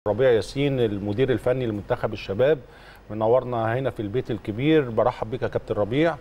ربيع ياسين المدير الفني لمنتخب الشباب منورنا هنا في البيت الكبير. برحب بك يا كابتن ربيع،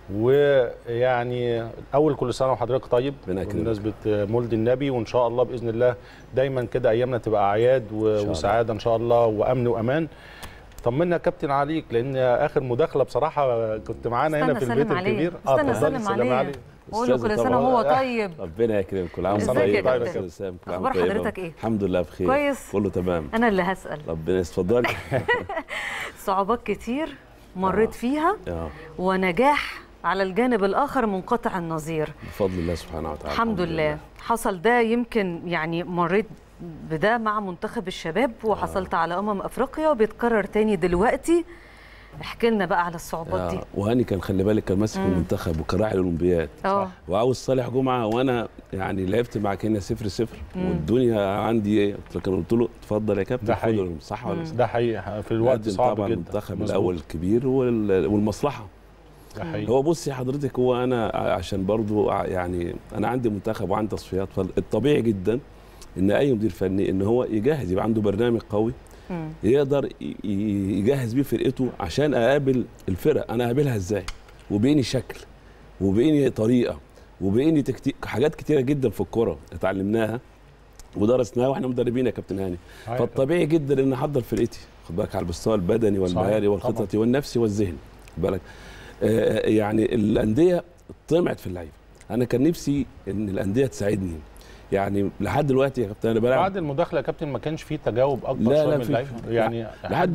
ويعني اول كل سنه وحضرتك طيب بمناسبه مولد النبي، وان شاء الله باذن الله دايما كده ايامنا تبقى اعياد وسعاده ان شاء الله وامن وامان. طمنا يا كابتن عليك، لان اخر مداخله بصراحه كنت معانا هنا في البيت الكبير. استنى اسلم عليه قول له كل سنه وهو طيب. ربنا يكرمك، كل عام وانت طيب يا كابتن. اخبار حضرتك ايه؟ الحمد لله بخير كويس كله تمام. انا اللي هسال. ربنا يتفضلي. صعوبات كتير مريت فيها ونجاح على الجانب الاخر منقطع النظير بفضل الله سبحانه وتعالى. الحمد لله. حصل ده، يمكن يعني مريت بده مع منتخب الشباب وحصلت على افريقيا وبيتكرر تاني دلوقتي. احكي لنا بقى على الصعوبات دي. وهاني كان خلي بالك كان ماسك المنتخب وكان راعي الاولمبياد وعاوز صالح جمعه، وانا يعني لعبت مع كينيا 0-0 والدنيا عندي ايه، قلت له اتفضل يا كابتن. ده حقيقي صح ولا ده حقيقي في الوقت صعب طبعا جدا. المنتخب الاول الكبير والمصلحه. ده حقيقي. هو بصي حضرتك، هو انا عشان برضو يعني انا عندي منتخب وعندي تصفيات، فالطبيعي جدا ان اي مدير فني ان هو يجهز، يبقى عنده برنامج قوي يقدر يجهز بيه فرقته عشان اقابل الفرق. انا اقابلها ازاي وبيني شكل وبيني طريقه وبيني تكتيك، حاجات كتيره جدا في الكوره اتعلمناها ودرسناها واحنا مدربين يا كابتن هاني. فالطبيعي جدا ان احضر فرقتي، خد بالك، على المستوى البدني والمهاري والخططي والنفسي والذهني، خد بالك. يعني الانديه طمعت في اللعيبه. انا كان نفسي ان الانديه تساعدني، يعني لحد دلوقتي يا كابتن انا بلعب. بعد المداخله يا كابتن ما كانش فيه تجاوب اكتر شويه من اللعيبه، يعني لحد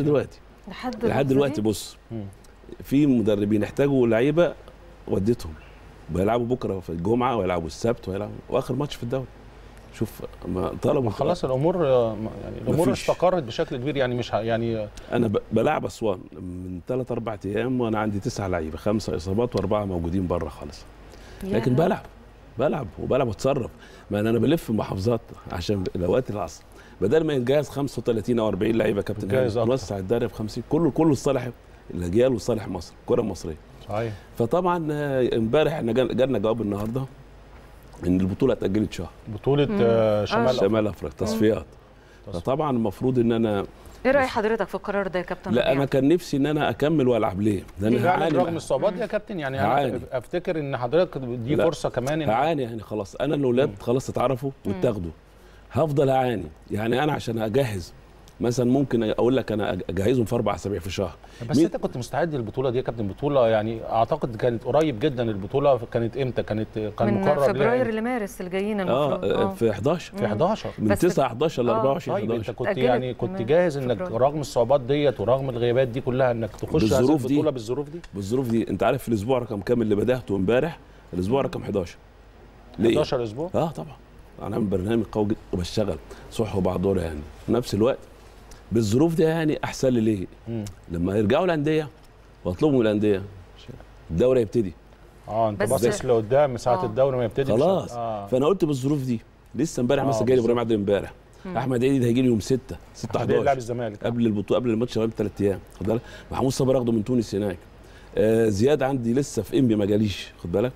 دلوقتي بص، في مدربين احتاجوا لعيبه وديتهم بيلعبوا بكره في الجمعه ويلعبوا السبت ويلعبوا واخر ماتش في الدوري. شوف ما طلبوا خلاص الامور، يعني الامور استقرت بشكل كبير. يعني مش يعني انا بلعب اسوان من 3-4 ايام وانا عندي 9 لعيبه، 5 اصابات و4 موجودين بره خالص، لكن بلعب واتصرف. ما انا بلف محافظات عشان الاوقات العصر، بدل ما يتجهز 35 او 40 لعيبه كابتن، نوسع الدوري ب 50، كله لصالح الاجيال وصالح مصر، الكره المصريه. صحيح. فطبعا امبارح احنا جالنا جواب النهارده ان البطوله اتاجلت شهر، بطوله شمال افريقيا تصفيات. فطبعا المفروض ان انا ايه راي حضرتك في القرار ده يا كابتن؟ لا انا كان نفسي ان انا اكمل والعب. ليه؟ لان هعاني رغم الصعوبات يا كابتن. يعني انا افتكر ان حضرتك دي فرصه كمان. هعاني يعني خلاص، انا الاولاد خلاص اتعرفوا واتاخدوا، هفضل اعاني. يعني انا عشان اجهز مثلا ممكن اقول لك انا اجهزهم في 4 اسابيع في شهر. بس انت كنت مستعد للبطوله دي يا كابتن؟ بطوله يعني اعتقد كانت قريب جدا. البطوله كانت امتى؟ كان مقرر من فبراير لمارس الجايين المفروض. في 11 من 9/11 ل 24 طيب انت كنت يعني كنت جاهز انك رغم الصعوبات ديت ورغم الغيابات دي كلها انك تخش هذه البطوله بالظروف دي؟ انت عارف الاسبوع رقم كام اللي بداته امبارح؟ الاسبوع رقم 11. ليه 11 اسبوع؟ طبعا انا عامل برنامج قوي جدا وبشتغل صح وبعض يعني في نفس الوقت بالظروف دي. يعني احسن لي ليه؟ لما يرجعوا الانديه واطلبوا من الانديه الدوري يبتدي. انت باصص لقدام ساعه الدوري ما يبتدي خلاص. فانا قلت بالظروف دي لسه امبارح مثلا جاي لي ابراهيم عادل امبارح، احمد عيد هيجي لي يوم 6/11 يلعب الزمالك قبل البطوله، قبل الماتش ب3 ايام، خد بالك. محمود صابر اخده من تونس هناك. زياد عندي لسه في انبي ما جاليش، خد بالك.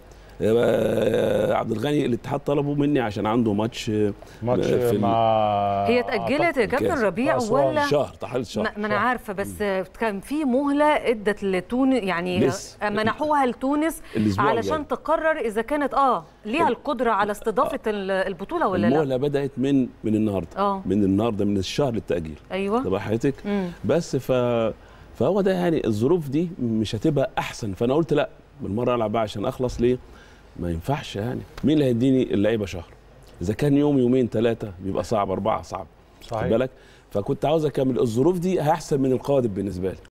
عبد الغني الاتحاد طلبوا مني عشان عنده ماتش مع هي اتأجلت يا كابتن ربيع ولا شهر؟ تحلت شهر. ما انا عارفه، بس كان في مهله ادت لتونس، يعني منحوها لتونس علشان تقرر اذا كانت ليها القدره على استضافه البطوله ولا لا. المهله بدات من النهارده. من الشهر للتاجيل. ايوه طب حضرتك بس فهو ده. يعني الظروف دي مش هتبقى احسن، فانا قلت لا بالمره العب بقى عشان اخلص. ليه؟ ما ينفعش. يعني مين اللي هيديني اللعيبه شهر؟ اذا كان يوم يومين 3 بيبقى صعب، 4 صعب، خد بالك. فكنت عاوز اكمل. الظروف دي هيحسن من القادم بالنسبه لي.